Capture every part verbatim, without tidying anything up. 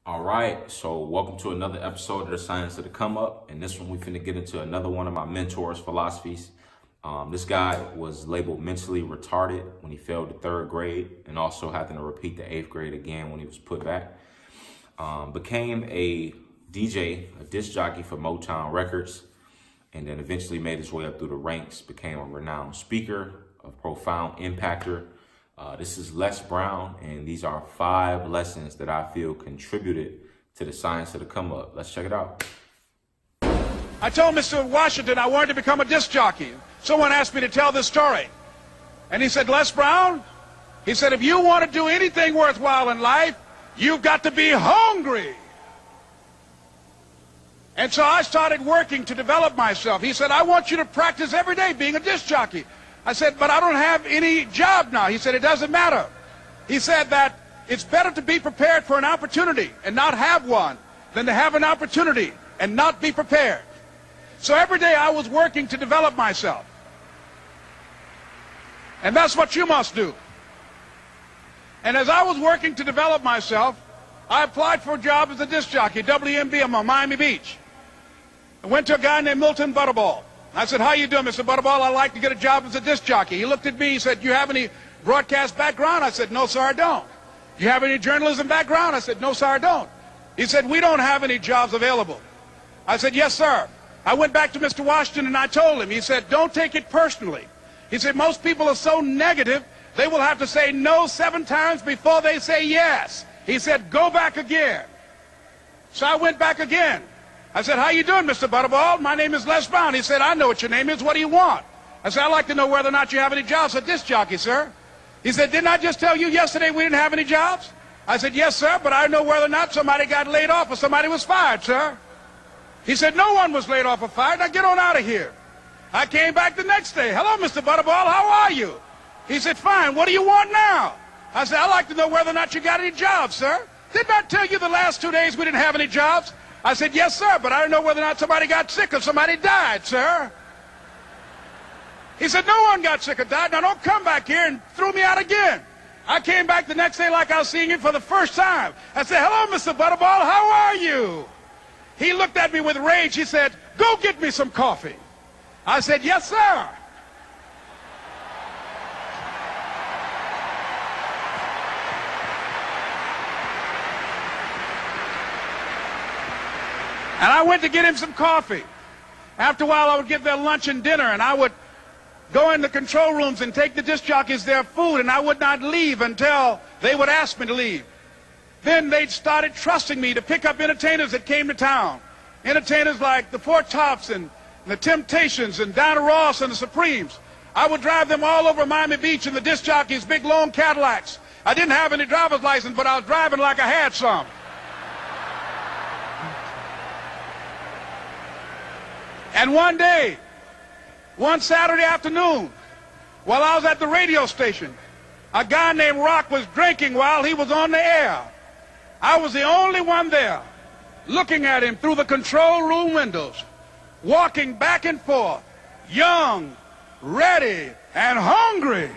All right, so welcome to another episode of the Science of the Come Up. And this one, we finna get into another one of my mentors' philosophies. Um, this guy was labeled mentally retarded when he failed the third grade and also having to repeat the eighth grade again when he was put back. Um, became a D J, a disc jockey for Motown Records, and then eventually made his way up through the ranks, became a renowned speaker, a profound impactor. Uh, this is Les Brown, and these are five lessons that I feel contributed to the Science of the Come Up. Let's check it out. I told Mister Washington I wanted to become a disc jockey. Someone asked me to tell this story. And he said, Les Brown, he said, if you want to do anything worthwhile in life, you've got to be hungry. And so I started working to develop myself. He said, I want you to practice every day being a disc jockey. I said, but I don't have any job now. He said, it doesn't matter. He said that it's better to be prepared for an opportunity and not have one than to have an opportunity and not be prepared. So every day I was working to develop myself. And that's what you must do. And as I was working to develop myself, I applied for a job as a disc jockey, W M B on Miami Beach. I went to a guy named Milton Butterball. I said, how you doing, Mister Butterball? I'd like to get a job as a disc jockey. He looked at me, he said, you have any broadcast background? I said, no, sir, I don't. You have any journalism background? I said, no, sir, I don't. He said, we don't have any jobs available. I said, yes, sir. I went back to Mister Washington and I told him, he said, don't take it personally. He said, most people are so negative, they will have to say no seven times before they say yes. He said, go back again. So I went back again. I said, how you doing, Mister Butterball? My name is Les Brown. He said, I know what your name is. What do you want? I said, I'd like to know whether or not you have any jobs as a disc jockey, sir. He said, didn't I just tell you yesterday we didn't have any jobs? I said, yes, sir, but I know whether or not somebody got laid off or somebody was fired, sir. He said, no one was laid off or fired. Now get on out of here. I came back the next day. Hello, Mister Butterball. How are you? He said, fine. What do you want now? I said, I'd like to know whether or not you got any jobs, sir. Didn't I tell you the last two days we didn't have any jobs? I said, yes, sir, but I don't know whether or not somebody got sick or somebody died, sir. He said, no one got sick or died. Now don't come back here and throw me out again. I came back the next day like I was seeing him for the first time. I said, hello, Mister Butterball, how are you? He looked at me with rage. He said, go get me some coffee. I said, yes, sir. And I went to get him some coffee. After a while, I would give their lunch and dinner, and I would go in the control rooms and take the disc jockeys their food, and I would not leave until they would ask me to leave. Then they started trusting me to pick up entertainers that came to town. Entertainers like the Four Tops and the Temptations and Diana Ross and the Supremes. I would drive them all over Miami Beach in the disc jockeys' big long Cadillacs. I didn't have any driver's license, but I was driving like I had some. And one day, one Saturday afternoon, while I was at the radio station, a guy named Rock was drinking while he was on the air. I was the only one there, looking at him through the control room windows, walking back and forth, young, ready, and hungry.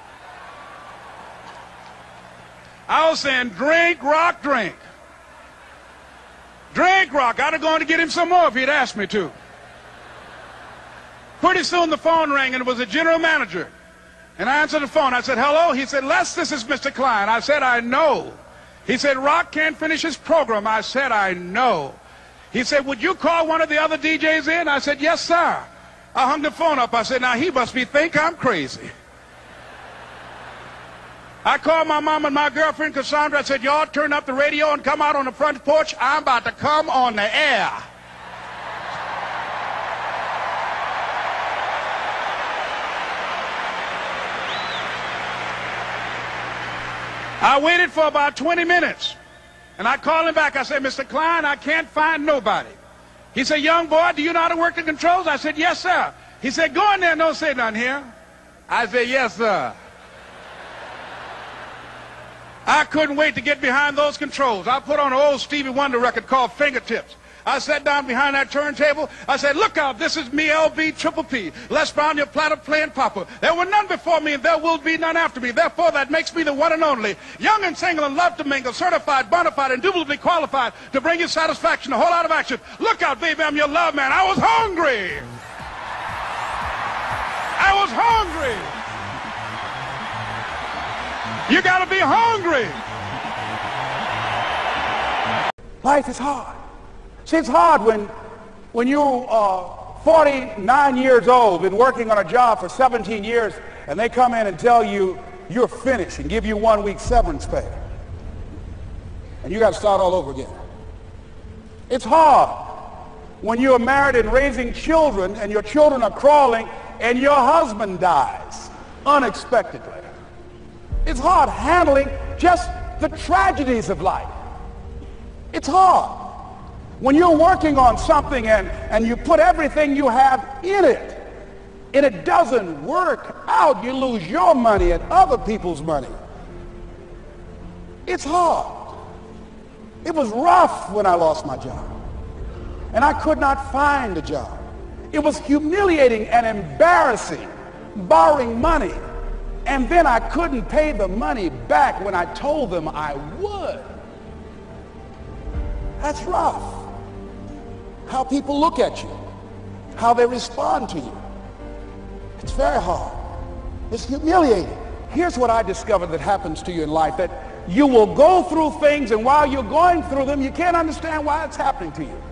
I was saying, drink, Rock, drink. Drink, Rock. I'd have gone to get him some more if he'd asked me to. Pretty soon the phone rang, and it was the general manager. And I answered the phone. I said, hello? He said, Les, this is Mister Klein. I said, I know. He said, Rock can't finish his program. I said, I know. He said, would you call one of the other D Js in? I said, yes, sir. I hung the phone up. I said, now he must be think I'm crazy. I called my mom and my girlfriend, Cassandra. I said, y'all turn up the radio and come out on the front porch. I'm about to come on the air. I waited for about twenty minutes, and I called him back. I said, Mister Klein, I can't find nobody. He said, young boy, do you know how to work the controls? I said, yes, sir. He said, go in there and don't say nothing here. I said, yes, sir. I couldn't wait to get behind those controls. I put on an old Stevie Wonder record called Fingertips. I sat down behind that turntable. I said, look out, this is me, L B Triple P, Les Brown, your platter playing papa. There were none before me, and there will be none after me. Therefore, that makes me the one and only, young and single and love to mingle, certified, bona fide, indubitably qualified to bring you satisfaction, a whole lot of action. Look out, baby, I'm your love man. I was hungry. I was hungry. You got to be hungry. Life is hard. See, it's hard when, when you are forty-nine years old, been working on a job for seventeen years, and they come in and tell you you're finished and give you one week severance pay. And you got to start all over again. It's hard when you're married and raising children, and your children are crawling, and your husband dies unexpectedly. It's hard handling just the tragedies of life. It's hard when you're working on something and, and you put everything you have in it, and it doesn't work out. You lose your money and other people's money. It's hard. It was rough when I lost my job, and I could not find a job. It was humiliating and embarrassing, borrowing money, and then I couldn't pay the money back when I told them I would. That's rough. How people look at you, how they respond to you. It's very hard. It's humiliating. Here's what I discovered that happens to you in life, that you will go through things, and while you're going through them, you can't understand why it's happening to you.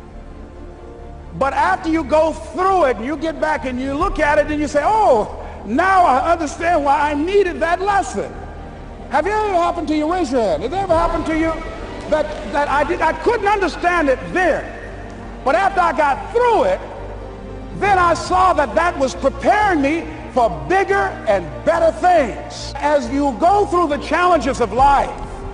But after you go through it, and you get back and you look at it and you say, oh, now I understand why I needed that lesson. Have you ever happened to you? Raise your hand. Has it ever happened to you that, that I, did, I couldn't understand it then, but after I got through it, then I saw that that was preparing me for bigger and better things. As you go through the challenges of life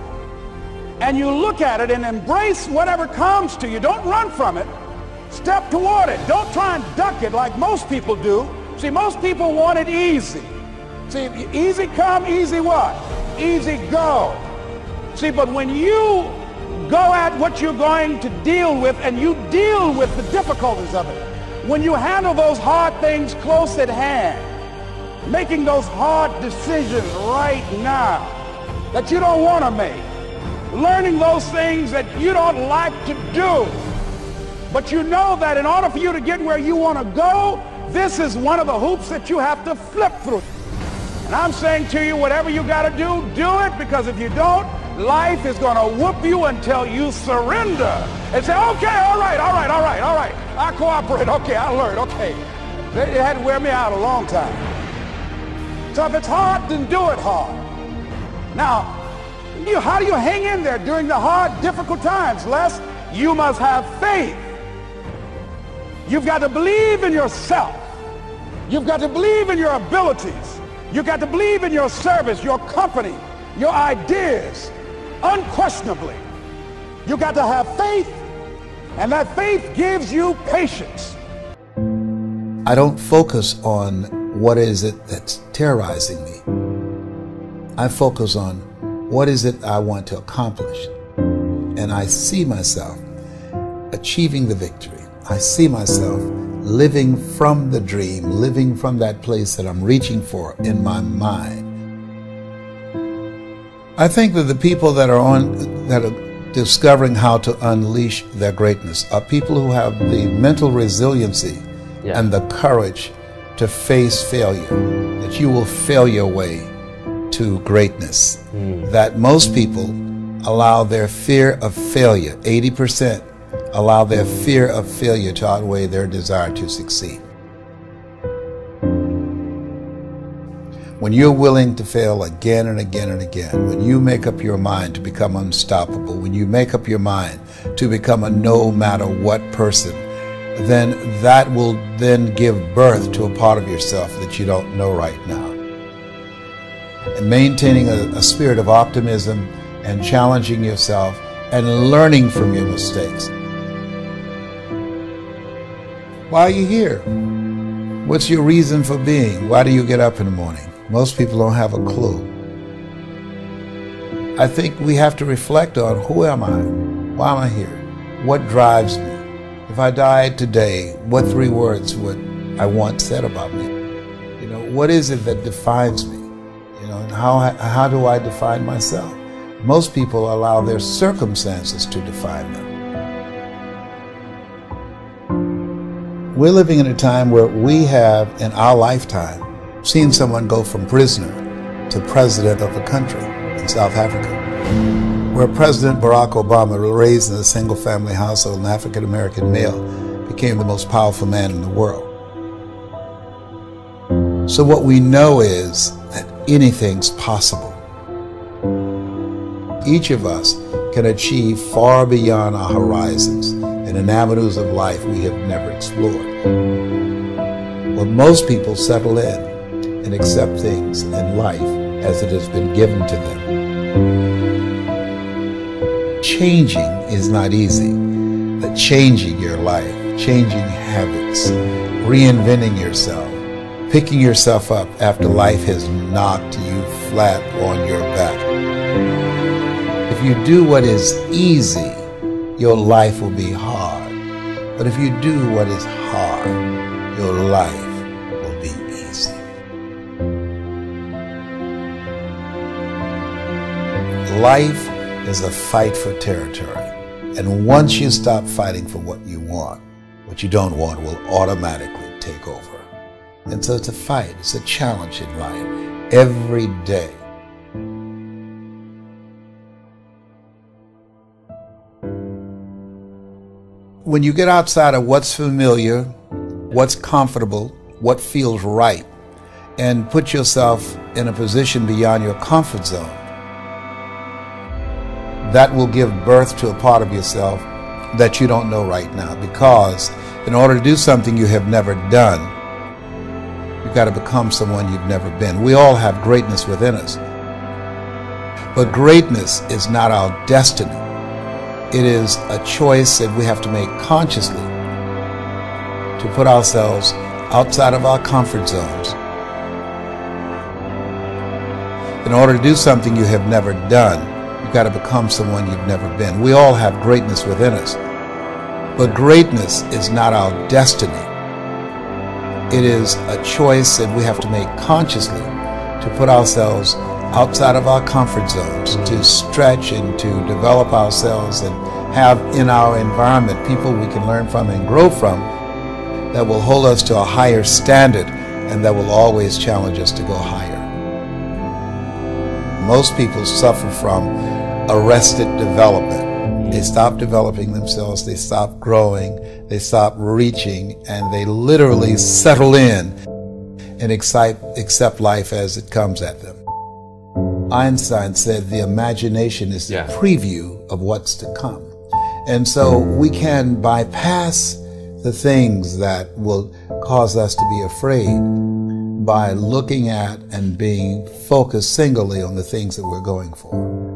and you look at it and embrace whatever comes to you, don't run from it. Step toward it. Don't try and duck it like most people do. See, most people want it easy. See, easy come, easy what? Easy go. See, but when you go at what you're going to deal with, and you deal with the difficulties of it, when you handle those hard things close at hand, making those hard decisions right now that you don't want to make, learning those things that you don't like to do, but you know that in order for you to get where you want to go, this is one of the hoops that you have to flip through. And I'm saying to you, whatever you got to do, do it, because if you don't, life is going to whoop you until you surrender and say, okay, all right, all right, all right, all right. I cooperate. Okay, I learned. Okay. It had to wear me out a long time. So if it's hard, then do it hard. Now, you, how do you hang in there during the hard, difficult times, Les? You must have faith. You've got to believe in yourself. You've got to believe in your abilities. You've got to believe in your service, your company, your ideas, unquestionably. You've got to have faith, and that faith gives you patience. I don't focus on what is it that's terrorizing me. I focus on what is it I want to accomplish. And I see myself achieving the victory. I see myself living from the dream, living from that place that I'm reaching for in my mind. I think that the people that are on, that are discovering how to unleash their greatness are people who have the mental resiliency yeah. and the courage to face failure, that you will fail your way to greatness. Mm. That most people allow their fear of failure, eighty percent, allow their fear of failure to outweigh their desire to succeed. When you're willing to fail again and again and again, when you make up your mind to become unstoppable, when you make up your mind to become a no matter what person, then that will then give birth to a part of yourself that you don't know right now. And maintaining a, a spirit of optimism and challenging yourself and learning from your mistakes. Why are you here? What's your reason for being? Why do you get up in the morning? Most people don't have a clue. I think we have to reflect on, who am I? Why am I here? What drives me? If I died today, what three words would I want said about me? You know, what is it that defines me? You know, and how, how do I define myself? Most people allow their circumstances to define them. We're living in a time where we have, in our lifetime, seen someone go from prisoner to president of a country in South Africa, where President Barack Obama, raised in a single-family household, an African-American male, became the most powerful man in the world. So what we know is that anything's possible. Each of us can achieve far beyond our horizons and in avenues of life we have never explored. But most people settle in and accept things in life as it has been given to them. Changing is not easy, but changing your life, changing habits, reinventing yourself, picking yourself up after life has knocked you flat on your back. If you do what is easy, your life will be hard. But if you do what is hard, your life will be easy. Life is a fight for territory. And once you stop fighting for what you want, what you don't want will automatically take over. And so it's a fight, it's a challenge in life every day. When you get outside of what's familiar, what's comfortable, what feels right, and put yourself in a position beyond your comfort zone, that will give birth to a part of yourself that you don't know right now. Because in order to do something you have never done, you've got to become someone you've never been. We all have greatness within us. But greatness is not our destiny. It is a choice that we have to make consciously to put ourselves outside of our comfort zones. In order to do something you have never done, you've got to become someone you've never been. We all have greatness within us. But greatness is not our destiny. It is a choice that we have to make consciously to put ourselves outside of our comfort zones, to stretch and to develop ourselves and have in our environment people we can learn from and grow from that will hold us to a higher standard and that will always challenge us to go higher. Most people suffer from arrested development. They stop developing themselves, they stop growing, they stop reaching, and they literally settle in and accept, accept life as it comes at them. Einstein said the imagination is the yeah. preview of what's to come. And so we can bypass the things that will cause us to be afraid by looking at and being focused singly on the things that we're going for.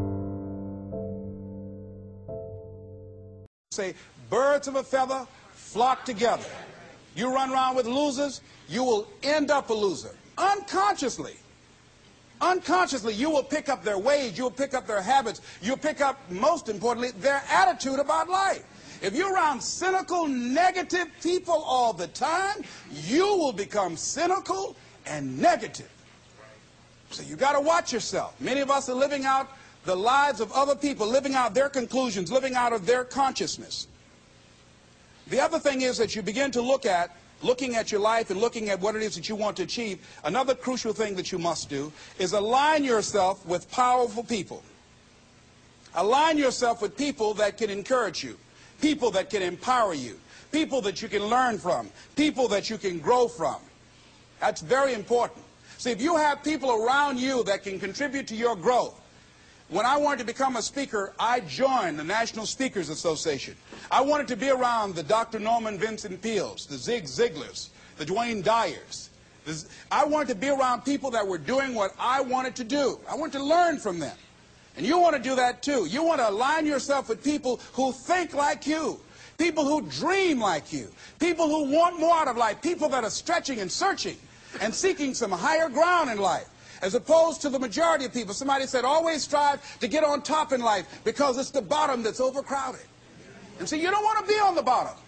Say, birds of a feather flock together. You run around with losers, you will end up a loser. Unconsciously. Unconsciously, you will pick up their ways, you'll pick up their habits, you'll pick up, most importantly, their attitude about life. If you're around cynical, negative people all the time, you will become cynical and negative. So you got to watch yourself. Many of us are living out the lives of other people, living out their conclusions, living out of their consciousness. The other thing is that you begin to look at looking at your life and looking at what it is that you want to achieve. Another crucial thing that you must do is align yourself with powerful people. Align yourself with people that can encourage you, people that can empower you, people that you can learn from, people that you can grow from. That's very important. See, if you have people around you that can contribute to your growth. When I wanted to become a speaker, I joined the National Speakers Association. I wanted to be around the Doctor Norman Vincent Peales, the Zig Ziglars, the Dwayne Dyers. The, I wanted to be around people that were doing what I wanted to do. I wanted to learn from them. And you want to do that too. You want to align yourself with people who think like you, people who dream like you, people who want more out of life, people that are stretching and searching and seeking some higher ground in life. As opposed to the majority of people. Somebody said, always strive to get on top in life because it's the bottom that's overcrowded. And so you don't want to be on the bottom.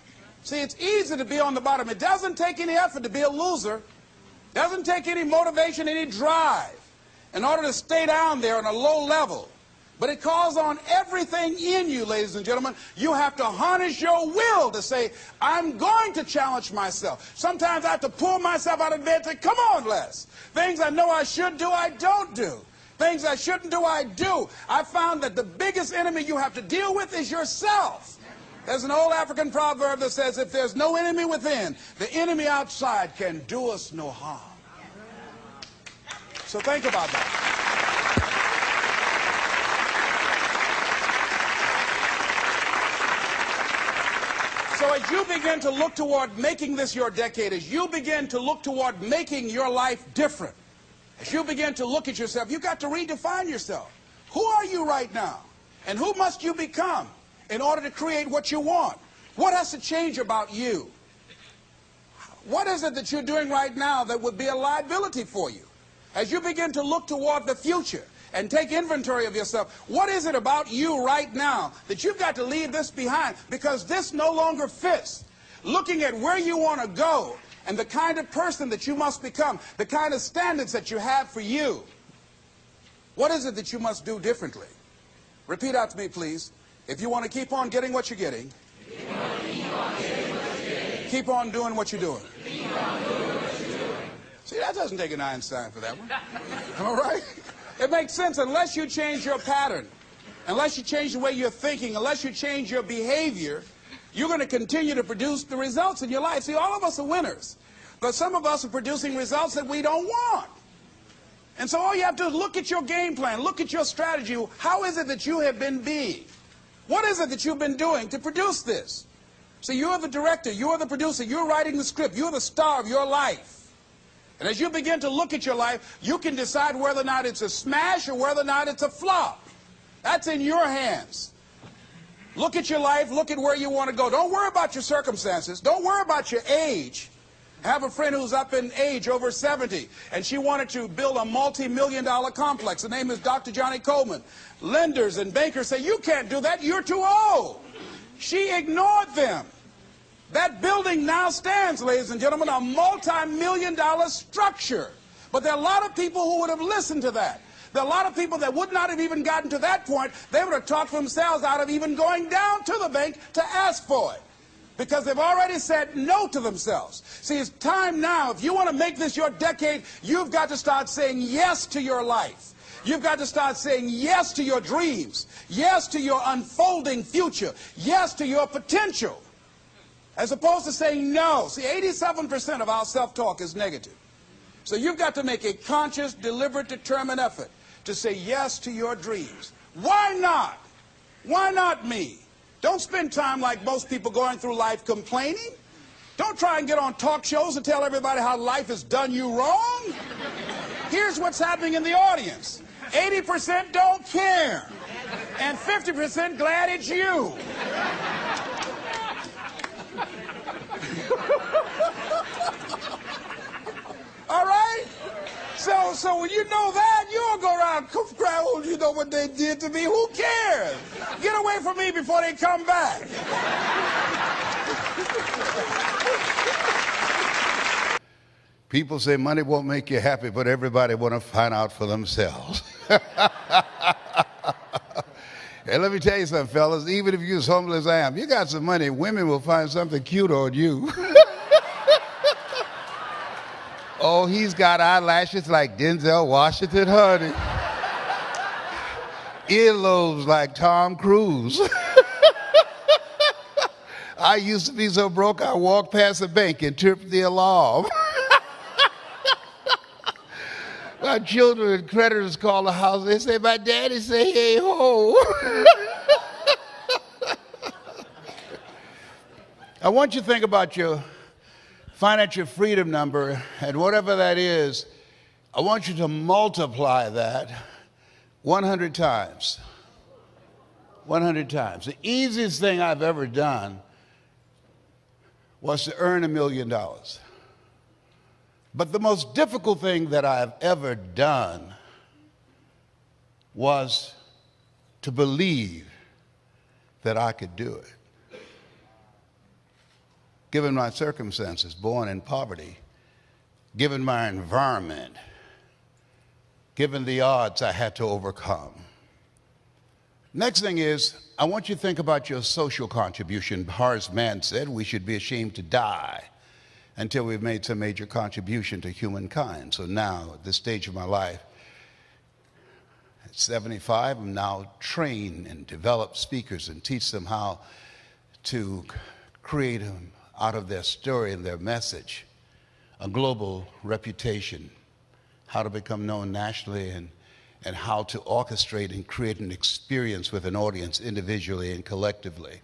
See, it's easy to be on the bottom. It doesn't take any effort to be a loser. It doesn't take any motivation, any drive in order to stay down there on a low level. But it calls on everything in you, ladies and gentlemen. You have to harness your will to say, I'm going to challenge myself. Sometimes I have to pull myself out of bed and say, come on, Les. Things I know I should do, I don't do. Things I shouldn't do, I do. I found that the biggest enemy you have to deal with is yourself. There's an old African proverb that says, if there's no enemy within, the enemy outside can do us no harm. So think about that. So as you begin to look toward making this your decade, as you begin to look toward making your life different, as you begin to look at yourself, you've got to redefine yourself. Who are you right now? And who must you become in order to create what you want? What has to change about you? What is it that you're doing right now that would be a liability for you? As you begin to look toward the future and take inventory of yourself, what is it about you right now that you've got to leave this behind because this no longer fits? Looking at where you want to go and the kind of person that you must become, the kind of standards that you have for you. What is it that you must do differently? Repeat out to me, please. If you want to keep on getting what you're getting, keep on, keep on, getting what you're getting. Keep on doing what you're doing. Keep on doing what you're doing. See, that doesn't take an Einstein for that one. All right? It makes sense unless you change your pattern, unless you change the way you're thinking, unless you change your behavior, you're going to continue to produce the results in your life. See, all of us are winners, but some of us are producing results that we don't want. And so all you have to do is look at your game plan, look at your strategy. How is it that you have been being? What is it that you've been doing to produce this? So you're the director, you're the producer, you're writing the script, you're the star of your life. And as you begin to look at your life, you can decide whether or not it's a smash or whether or not it's a flop. That's in your hands. Look at your life, look at where you want to go. Don't worry about your circumstances. Don't worry about your age. I have a friend who's up in age, over seventy, and she wanted to build a multi-million dollar complex. The name is Doctor Johnny Coleman. Lenders and bankers say, you can't do that, you're too old. She ignored them. That building now stands, ladies and gentlemen, a multi-million dollar structure. But there are a lot of people who would have listened to that. There are a lot of people that would not have even gotten to that point. They would have talked themselves out of even going down to the bank to ask for it, because they've already said no to themselves. See, it's time now. If you want to make this your decade, you've got to start saying yes to your life. You've got to start saying yes to your dreams, yes to your unfolding future, yes to your potential, as opposed to saying no. See, eighty-seven percent of our self-talk is negative. So you've got to make a conscious, deliberate, determined effort to say yes to your dreams. Why not? Why not me? Don't spend time like most people going through life complaining. Don't try and get on talk shows and tell everybody how life has done you wrong. Here's what's happening in the audience. eighty percent don't care, and fifty percent glad it's you. All right? So, so when you know that, you don't go around crying, oh, you know what they did to me. Who cares? Get away from me before they come back. People say money won't make you happy, but everybody want to find out for themselves. And let me tell you something, fellas, even if you're as humble as I am, you got some money, women will find something cute on you. Oh, he's got eyelashes like Denzel Washington, honey. Earlobes like Tom Cruise. I used to be so broke, I walked past a bank and tripped the alarm. My children and creditors call the house. They say, my daddy say, hey, ho. I want you to think about your financial freedom number, and whatever that is, I want you to multiply that one hundred times. one hundred times. The easiest thing I've ever done was to earn a million dollars. But the most difficult thing that I've ever done was to believe that I could do it. given my circumstances, born in poverty, given my environment, given the odds I had to overcome. Next thing is, I want you to think about your social contribution. Horace Mann said we should be ashamed to die until we've made some major contribution to humankind. So now, at this stage of my life, at seventy-five, I'm now trained and develop speakers and teach them how to create um, out of their story and their message a global reputation, how to become known nationally, and, and how to orchestrate and create an experience with an audience individually and collectively.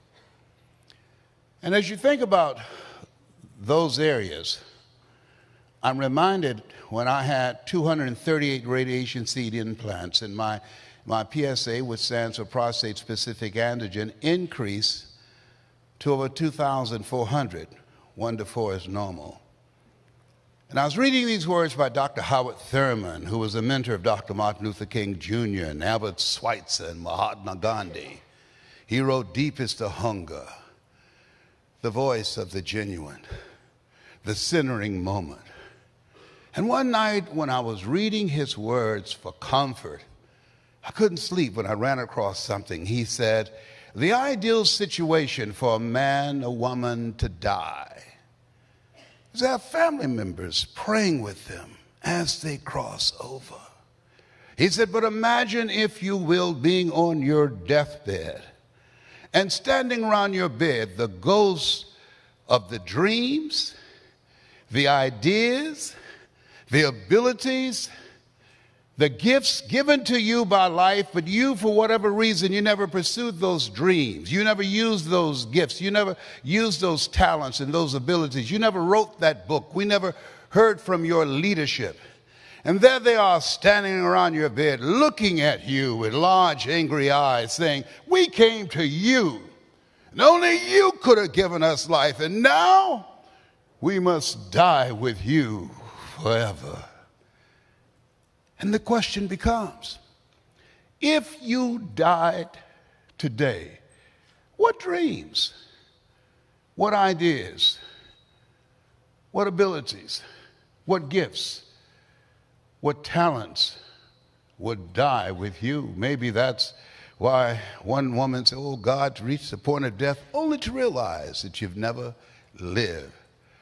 And as you think about those areas, I'm reminded when I had two hundred thirty-eight radiation seed implants, and my, my P S A, which stands for prostate-specific antigen, increased to over two thousand four hundred. One to four is normal. And I was reading these words by Doctor Howard Thurman, who was a mentor of Doctor Martin Luther King Junior and Albert Schweitzer and Mahatma Gandhi. He wrote, "Deep is the hunger, the voice of the genuine, the centering moment." And one night when I was reading his words for comfort, I couldn't sleep when I ran across something. He said, "The ideal situation for a man or woman to die is to have family members praying with them as they cross over." He said, "But imagine, if you will, being on your deathbed and standing around your bed, the ghosts of the dreams, the ideas, the abilities, the gifts given to you by life, but you, for whatever reason, you never pursued those dreams. You never used those gifts. You never used those talents and those abilities. You never wrote that book. We never heard from your leadership. And there they are standing around your bed, looking at you with large, angry eyes, saying, 'We came to you, and only you could have given us life, and now we must die with you forever.' And the question becomes, if you died today, what dreams, what ideas, what abilities, what gifts, what talents would die with you?" Maybe that's why one woman said, "Oh, God, to reach the point of death only to realize that you've never lived."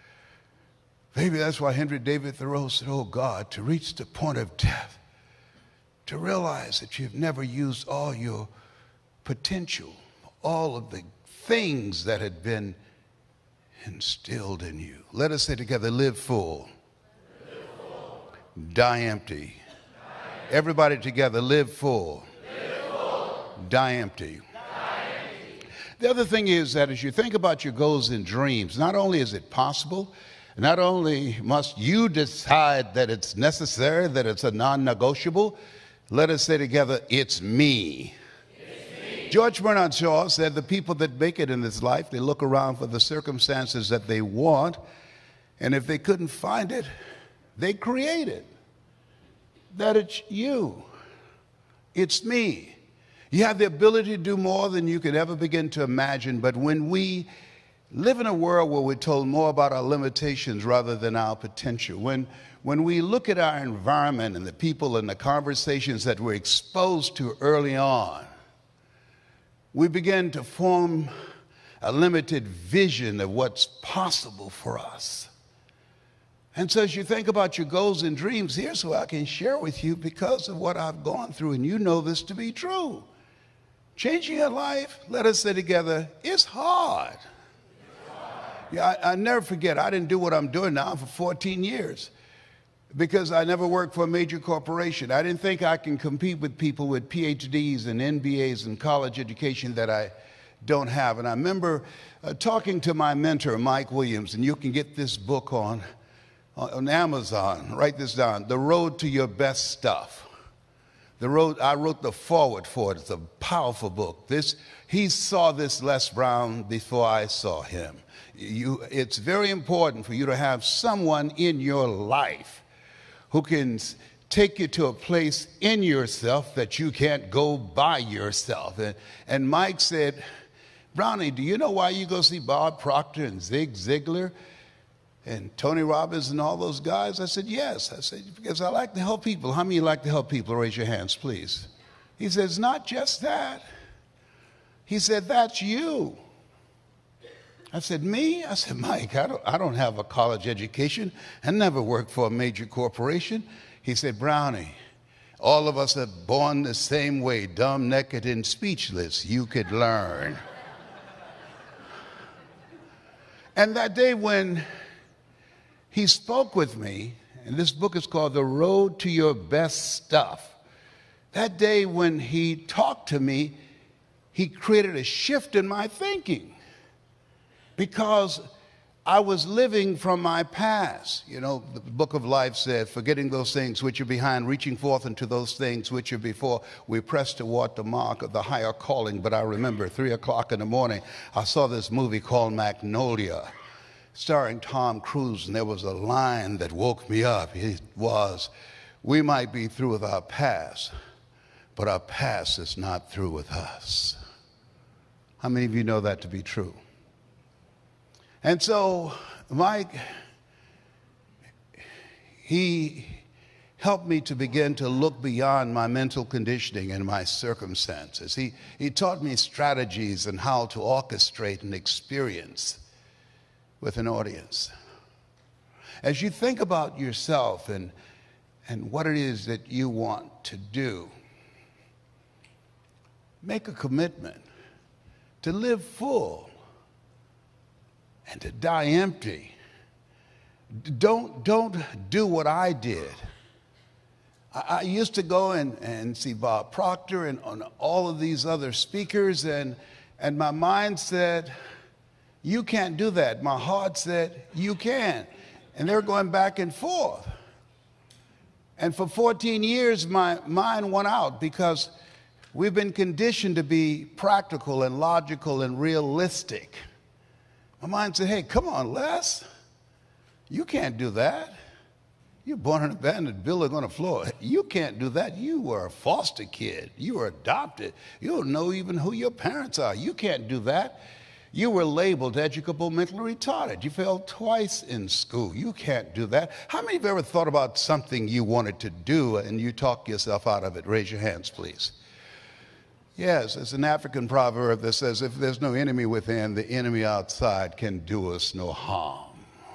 Maybe that's why Henry David Thoreau said, "Oh, God, to reach the point of death, to realize that you've never used all your potential, all of the things that had been instilled in you." Let us say together, live full, live full. Die empty. Die. Everybody together, live full, live full. Die empty. Die empty. The other thing is that as you think about your goals and dreams, not only is it possible, not only must you decide that it's necessary, that it's a non-negotiable, let us say together, it's me. It's me. George Bernard Shaw said the people that make it in this life, they look around for the circumstances that they want, and if they couldn't find it, they create it. That it's you. It's me. You have the ability to do more than you could ever begin to imagine, but when we live in a world where we're told more about our limitations rather than our potential, when When we look at our environment and the people and the conversations that we're exposed to early on, we begin to form a limited vision of what's possible for us. And so as you think about your goals and dreams, here's what I can share with you because of what I've gone through, and you know this to be true. Changing your life, let us say together, it's hard. It's hard. Yeah, I, I never forget, I didn't do what I'm doing now for fourteen years. Because I never worked for a major corporation. I didn't think I can compete with people with P H Ds and M B As and college education that I don't have. And I remember uh, talking to my mentor, Mike Williams, and you can get this book on, on Amazon. Write this down, The Road to Your Best Stuff. The road, I wrote the foreword for it. It's a powerful book. This, he saw this Les Brown before I saw him. You, it's very important for you to have someone in your life who can take you to a place in yourself that you can't go by yourself. And, and Mike said, Brownie, do you know why you go see Bob Proctor and Zig Ziglar and Tony Robbins and all those guys? I said, yes. I said, because I like to help people. How many of you like to help people? Raise your hands, please. He says, not just that. He said, that's you. I said, me? I said, Mike, I don't, I don't have a college education. I never worked for a major corporation. He said, Brownie, all of us are born the same way, dumb, naked, and speechless. You could learn. And that day when he spoke with me, and this book is called The Road to Your Best Stuff. That day when he talked to me, he created a shift in my thinking because I was living from my past. You know, the book of life said, forgetting those things which are behind, reaching forth into those things which are before, we press toward the mark of the higher calling. But I remember three o'clock in the morning, I saw this movie called Magnolia, starring Tom Cruise, and there was a line that woke me up. It was, we might be through with our past, but our past is not through with us. How many of you know that to be true? And so Mike, he helped me to begin to look beyond my mental conditioning and my circumstances. He, he taught me strategies and how to orchestrate an experience with an audience. As you think about yourself and, and what it is that you want to do, make a commitment to live full and to die empty. Don't, don't do what I did. I, I used to go and, and see Bob Proctor and on all of these other speakers, and, and my mind said, you can't do that. My heart said, you can. And they're going back and forth. And for fourteen years, my mind went out because we've been conditioned to be practical and logical and realistic. My mind said, hey, come on, Les. You can't do that. You're born in a abandoned building on the floor. You can't do that. You were a foster kid. You were adopted. You don't know even who your parents are. You can't do that. You were labeled educable mentally retarded. You failed twice in school. You can't do that. How many of you ever thought about something you wanted to do and you talk yourself out of it? Raise your hands, please. Yes, it's an African proverb that says, if there's no enemy within, the enemy outside can do us no harm.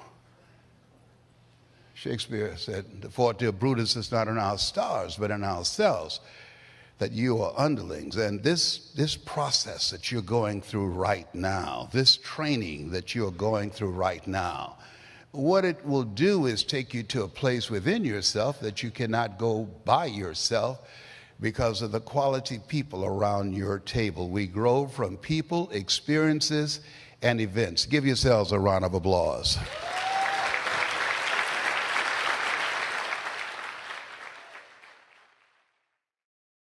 Shakespeare said, the fault, dear Brutus, is not in our stars, but in ourselves, that you are underlings. And this, this process that you're going through right now, this training that you're going through right now, what it will do is take you to a place within yourself that you cannot go by yourself, because of the quality people around your table. We grow from people, experiences, and events. Give yourselves a round of applause.